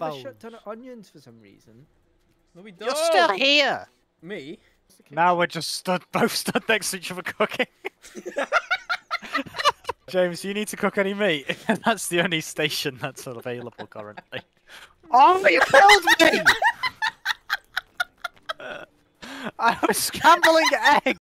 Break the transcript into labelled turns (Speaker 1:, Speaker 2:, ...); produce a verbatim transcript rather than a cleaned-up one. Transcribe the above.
Speaker 1: have
Speaker 2: bones.
Speaker 1: a shit ton of onions for some reason.
Speaker 3: No, we don't.
Speaker 2: You're still here.
Speaker 3: Me?
Speaker 2: Now we're just stood, both stood next to each other cooking. James, you need to cook any meat. That's the only station that's available currently. Oh, you killed me! I was scrambling eggs.